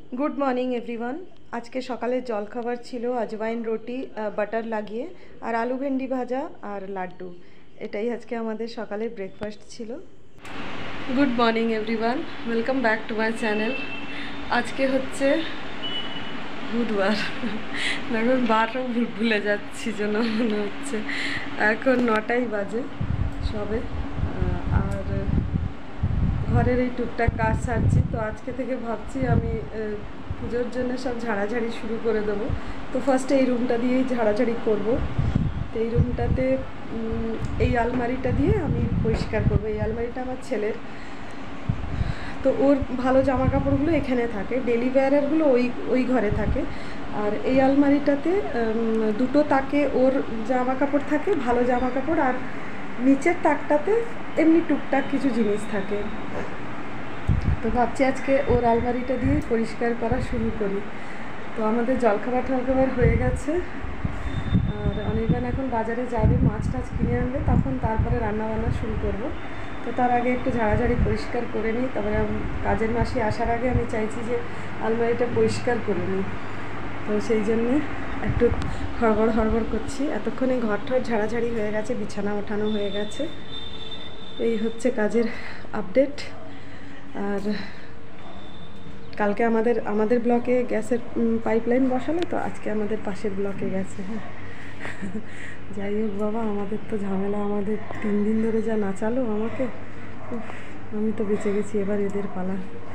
Good morning everyone. আজকে সকালের জলখাবার ছিল আজওয়াইন রুটি বাটার লাগিয়ে, আর আলু ভেন্ডি ভাজা আর লাড্ডু। এটাই আজকে আমাদের সকালের ব্রেকফাস্ট ছিল। Good morning everyone, welcome back to my channel. আজকে হচ্ছে বুধবার। এখন বারও ভুলে যাচ্ছি যেন মনে হচ্ছে। এখন 9টাই বাজে সবে, আর ঘরের এই টুকটাক কাজ সারছি। তো আজকে থেকে ভাবছি আমি পুজোর জন্য সব ঝাড়াঝাড়ি শুরু করে দেবো। তো ফার্স্টে এই রুমটা দিয়েই ঝাড়াঝাড়ি করব। তো এই রুমটাতে এই আলমারিটা দিয়ে আমি পরিষ্কার করব। এই আলমারিটা আমার ছেলের, তো ওর ভালো জামা কাপড়গুলো এখানে থাকে, ডেলি ওয়্যারেরগুলো ওই ঘরে থাকে। আর এই আলমারিটাতে দুটো তাকে ওর জামা কাপড় থাকে, ভালো জামা কাপড়, আর নিচের তাকটাতে এমনি টুকটাক কিছু জিনিস থাকে। তো ভাবছি আজকে ওর আলমারিটা দিয়ে পরিষ্কার করা শুরু করি। তো আমাদের জলখাবার টলখাবার হয়ে গেছে, আর অনির্বাণ এখন বাজারে যাবে, মাছ টাছ কিনে আনবে, তখন তারপরে রান্নাবান্না শুরু করব। তো তার আগে একটু ঝাড়াঝাড়ি পরিষ্কার করে নিই, তারপরে কাজের মাসি আসার আগে আমি চাইছি যে আলমারিটা পরিষ্কার করে নিই। তো সেই জন্যে একটু হড়বড় করছি। এতক্ষণে ঘর ঠর ঝাড়াঝাড়ি হয়ে গেছে, বিছানা ওঠানো হয়ে গেছে। এই হচ্ছে কাজের আপডেট। আর কালকে আমাদের ব্লকে গ্যাসের পাইপলাইন বসালো, তো আজকে আমাদের পাশের ব্লকে গেছে। হ্যাঁ, যাই হোক বাবা, আমাদের তো ঝামেলা। আমাদের 3 দিন ধরে যা নাচালো আমাকে, আমি তো বেঁচে গেছি, এবার এদের পালা।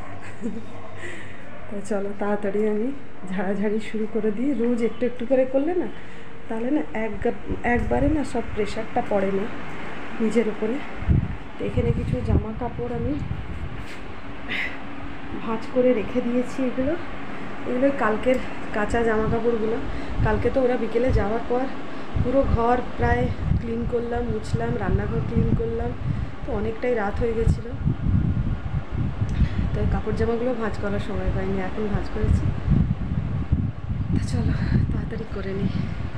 তো চলো তাড়াতাড়ি আমি ঝাড়াঝাড়ি শুরু করে দিই। রোজ একটু একটু করে করলে না, তাহলে না একবারে না সব প্রেশারটা পড়ে না নিজের উপরে। তো এখানে কিছু জামা কাপড় আমি ভাঁজ করে রেখে দিয়েছি। এগুলো কালকের কাঁচা জামা কাপড়গুলো। কালকে তো ওরা বিকেলে যাওয়ার পর পুরো ঘর প্রায় ক্লিন করলাম, মুছলাম, রান্নাঘর ক্লিন করলাম, তো অনেকটাই রাত হয়ে গেছিলো। তো কাপড় জামাগুলো ভাঁজ করার সময় পাইনি, এখন ভাঁজ করেছি। তো চলো তাড়াতাড়ি করে নিই।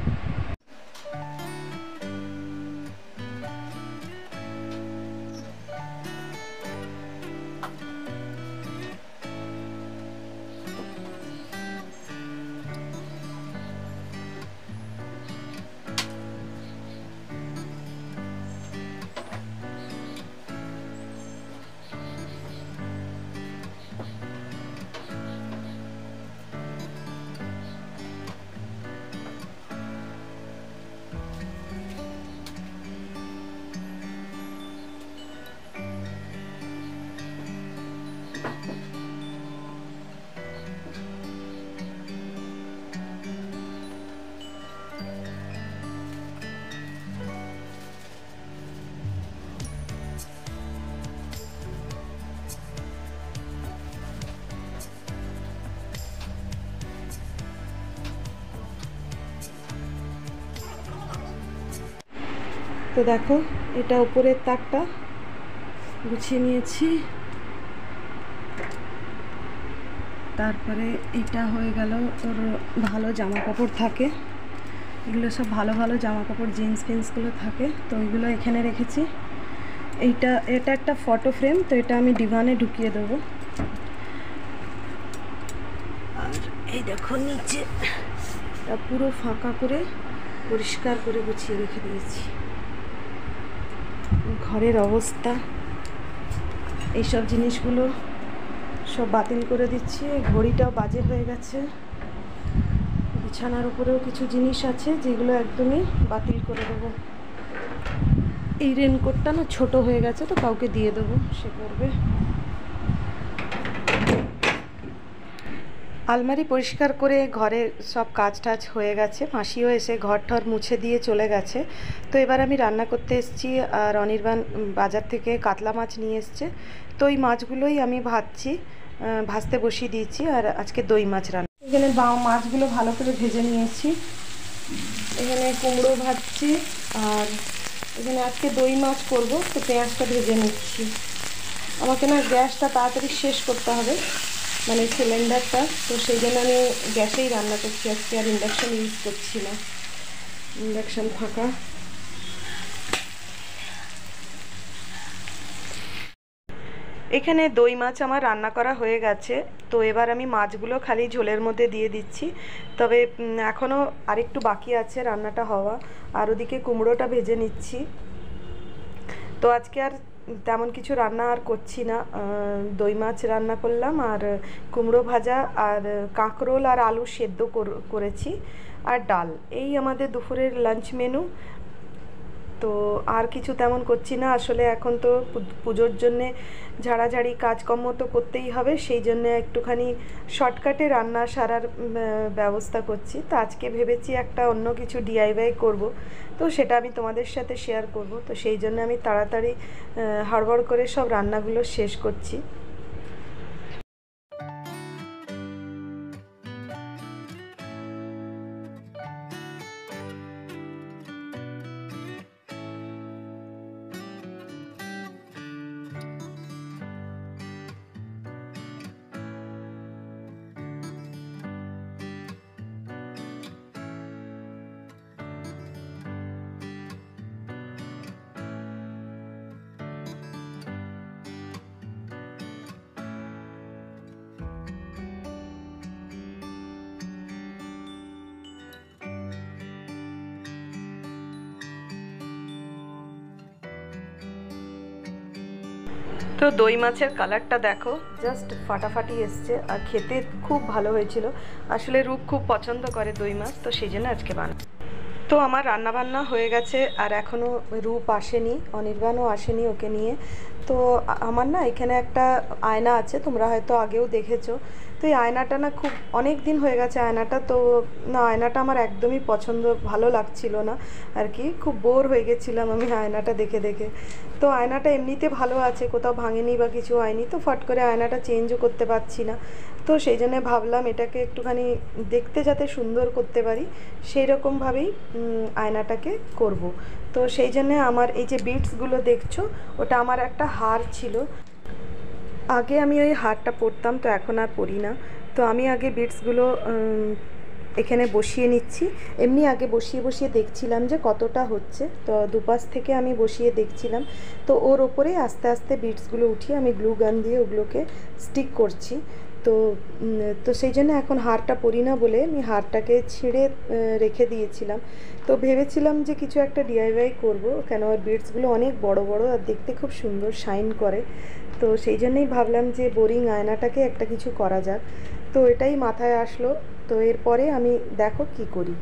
তো দেখো, এটা উপরের তাকটা গুছিয়ে নিয়েছি। তারপরে এটা হয়ে গেল, ওর ভালো জামা কাপড় থাকে, এগুলো সব ভালো ভালো জামা কাপড়, জিন্স ফিন্সগুলো থাকে, তো ওইগুলো এখানে রেখেছি। এটা একটা ফটো ফ্রেম, তো এটা আমি ডিভানে ঢুকিয়ে দেবো। আর এই দেখো নিচে এটা পুরো ফাঁকা করে পরিষ্কার করে গুছিয়ে রেখে দিয়েছি। ঘরের অবস্থা, এইসব জিনিসগুলো সব বাতিল করে দিচ্ছি। ঘড়িটাও বাজে হয়ে গেছে। বিছানার উপরেও কিছু জিনিস আছে যেগুলো একদমই বাতিল করে দেবো। এই রেনকোটটা না ছোট হয়ে গেছে, তো কাউকে দিয়ে দেবো, সে করবে। আলমারি পরিষ্কার করে ঘরে সব কাজ টাজ হয়ে গেছে। মাসিও এসে ঘর ঠর মুছে দিয়ে চলে গেছে। তো এবার আমি রান্না করতে এসেছি, আর অনির্বাণ বাজার থেকে কাতলা মাছ নিয়ে এসছে। তো ওই মাছগুলোই আমি ভাজতে বসিয়ে দিয়েছি। আর আজকে দই মাছ রান্না। এখানে মাছগুলো ভালো করে ভেজে নিয়েছি। এখানে কুমড়ো ভাজছি, আর এখানে আজকে দই মাছ করব, তো পেঁয়াজটা ভেজে নিচ্ছি। আমাকে না গ্যাসটা তাড়াতাড়ি শেষ করতে হবে, মানে সিলিন্ডারটা, তো সেই জন্য আমি গ্যাসেই রান্না করছি আজকে, আর ইন্ডাকশান ইউজ করছি না, ইন্ডাকশান ফাঁকা। এখানে দই মাছ আমার রান্না করা হয়ে গেছে। তো এবার আমি মাছগুলো খালি ঝোলের মধ্যে দিয়ে দিচ্ছি। তবে এখনও আরেকটু বাকি আছে রান্নাটা হওয়া। আর ওদিকে কুমড়োটা ভেজে নিচ্ছি। তো আজকে আর তেমন কিছু রান্না আর করছি না, দই মাছ রান্না করলাম আর কুমড়ো ভাজা আর কাঁকরোল আর আলু সেদ্ধ করেছি আর ডাল। এই আমাদের দুপুরের লাঞ্চ মেনু। তো আর কিছু তেমন করছি না। আসলে এখন তো পুজোর জন্যে ঝাড়াঝাড়ি কাজকর্ম তো করতেই হবে, সেই জন্য একটুখানি শর্টকাটে রান্না সারার ব্যবস্থা করছি। তো আজকে ভেবেছি একটা অন্য কিছু ডিআইওয়াই করব, তো সেটা আমি তোমাদের সাথে শেয়ার করব। তো সেই জন্য আমি তাড়াতাড়ি হড়বড় করে সব রান্নাগুলো শেষ করছি। তো দই মাছের কালারটা দেখো, জাস্ট ফাটাফাটি এসছে আর খেতে খুব ভালো হয়েছিল। আসলে রূপ খুব পছন্দ করে দই মাছ, তো সেই জন্য আজকে বানাই। তো আমার রান্নাবান্না হয়ে গেছে আর এখনও রূপ আসেনি, অনির্বাণও আসেনি ওকে নিয়ে। তো আমার না এখানে একটা আয়না আছে, তোমরা হয়তো আগেও দেখেছো। তো এই আয়নাটা না খুব অনেক দিন হয়ে গেছে আয়নাটা, তো না আয়নাটা আমার একদমই পছন্দ ভালো লাগছিল না আর কি, খুব বোর হয়ে গেছিলাম আমি আয়নাটা দেখে দেখে। তো আয়নাটা এমনিতে ভালো আছে, কোথাও ভাঙেনি বা কিছু হয়নি, তো ফট করে আয়নাটা চেঞ্জও করতে পারছি না। তো সেই জন্যে ভাবলাম এটাকে একটুখানি দেখতে যাতে সুন্দর করতে পারি সেই রকমভাবেই আয়নাটাকে করব। তো সেই জন্যে আমার এই যে বিটসগুলো দেখছো, ওটা আমার একটা হার ছিল। আগে আমি ওই হারটা পরতাম, তো এখন আর পরি না। তো আমি আগে বিটসগুলো এখানে বসিয়ে নিচ্ছি। এমনি আগে বসিয়ে বসিয়ে দেখছিলাম যে কতটা হচ্ছে, তো দুপাশ থেকে আমি বসিয়ে দেখছিলাম। তো ওর ওপরে আস্তে আস্তে বিটসগুলো উঠিয়ে আমি গ্লু গান দিয়ে ওগুলোকে স্টিক করছি। তো তো সেই জন্য এখন হারটা পরি না বলে আমি হারটাকে ছিঁড়ে রেখে দিয়েছিলাম। তো ভেবেছিলাম যে কিছু একটা ডিআইওয়াই করব, কেন ওর বিটসগুলো অনেক বড় বড় আর দেখতে খুব সুন্দর শাইন করে। তো সেই জন্যই ভাবলাম যে বোরিং আয়নাটাকে একটা কিছু করা যাক। তো এটাই মাথায় আসলো। তো এরপরে আমি দেখো কি করি।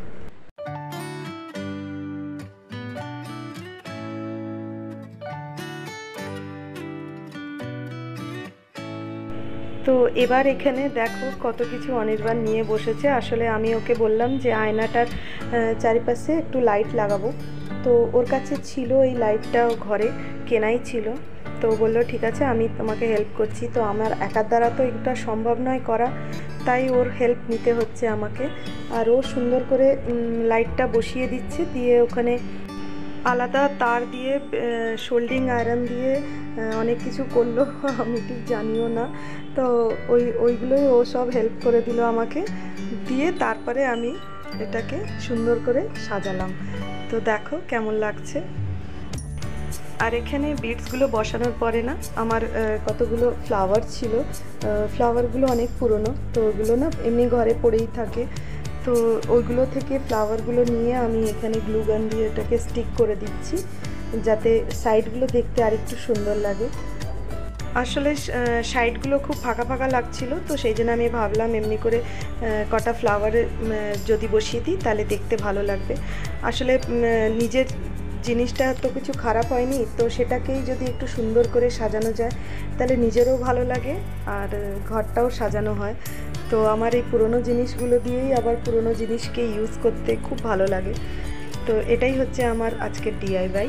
তো এবার এখানে দেখো কত কিছু অনির্বাণ নিয়ে বসেছে। আসলে আমি ওকে বললাম যে আয়নাটার চারিপাশে একটু লাইট লাগাবো। তো ওর কাছে ছিল এই লাইটটা, ঘরে কেনাই ছিল। তো বললো ঠিক আছে আমি তোমাকে হেল্প করছি। তো আমার একার দ্বারা তো এটা সম্ভব নয় করা, তাই ওর হেল্প নিতে হচ্ছে আমাকে। আর ও সুন্দর করে লাইটটা বসিয়ে দিচ্ছে, দিয়ে ওখানে আলাদা তার দিয়ে সোল্ডিং আয়রন দিয়ে অনেক কিছু করলো আমি ঠিক জানিও না। তো ওইগুলোই ও সব হেল্প করে দিল আমাকে, দিয়ে তারপরে আমি এটাকে সুন্দর করে সাজালাম। তো দেখো কেমন লাগছে। আর এখানে বিটসগুলো বসানোর পরে না আমার কতগুলো ফ্লাওয়ার ছিল, ফ্লাওয়ারগুলো অনেক পুরনো, তো ওগুলো না এমনি ঘরে পড়েই থাকে। তো ওইগুলো থেকে ফ্লাওয়ারগুলো নিয়ে আমি এখানে গ্লু গান দিয়ে এটাকে স্টিক করে দিচ্ছি, যাতে সাইডগুলো দেখতে আরেকটু সুন্দর লাগে। আসলে সাইডগুলো খুব ফাঁকা ফাঁকা লাগছিল, তো সেই জন্য আমি ভাবলাম এমনি করে কটা ফ্লাওয়ারে যদি বসিয়ে দিই তাহলে দেখতে ভালো লাগবে। আসলে নিজের জিনিসটা তো কিছু খারাপ হয়নি, তো সেটাকেই যদি একটু সুন্দর করে সাজানো যায় তাহলে নিজেরও ভালো লাগে আর ঘরটাও সাজানো হয়। তো আমার এই পুরনো জিনিসগুলো দিয়েই আবার পুরনো জিনিসকে ইউজ করতে খুব ভালো লাগে। তো এটাই হচ্ছে আমার আজকের ডিআইওয়াই।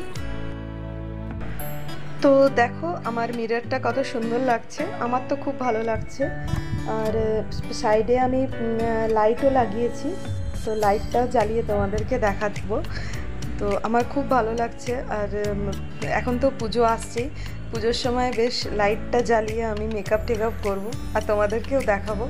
তো দেখো আমার মিররটা কত সুন্দর লাগছে, আমার তো খুব ভালো লাগছে। আর সাইডে আমি লাইটও লাগিয়েছি, তো লাইটটাও জ্বালিয়ে তোমাদেরকে দেখাবো। তো আমার খুব ভালো লাগছে। আর এখন তো পুজো আসছেই, পুজোর সময় বেশ লাইটটা জ্বালিয়ে আমি মেকআপ টেকআপ করবো আর তোমাদেরকেও দেখাবো।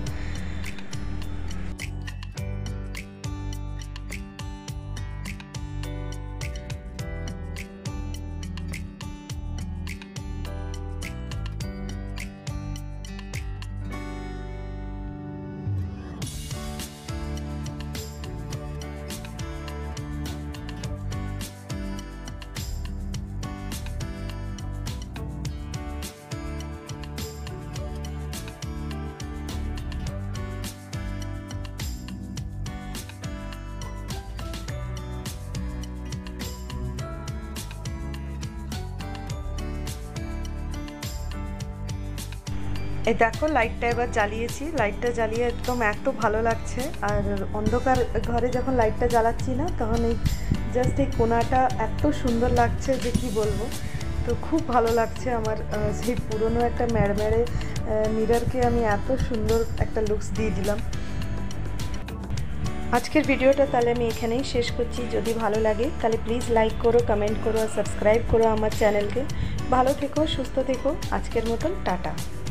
এই দেখো লাইটটা এবার জ্বালিয়েছি, লাইটটা জ্বালিয়ে একদম এত ভালো লাগছে। আর অন্ধকার ঘরে যখন লাইটটা জ্বালাচ্ছি না তখন এই জাস্ট এই কোণাটা এত সুন্দর লাগছে যে কি বলবো। তো খুব ভালো লাগছে আমার। সেই পুরনো একটা ম্যাড়ম্যাড়ে মিররকে আমি এত সুন্দর একটা লুকস দিয়ে দিলাম। আজকের ভিডিওটা তাহলে আমি এখানেই শেষ করছি। যদি ভালো লাগে তাহলে প্লিজ লাইক করো, কমেন্ট করো আর সাবস্ক্রাইব করো আমার চ্যানেলকে। ভালো থেকো, সুস্থ থেকো। আজকের মতন টাটা।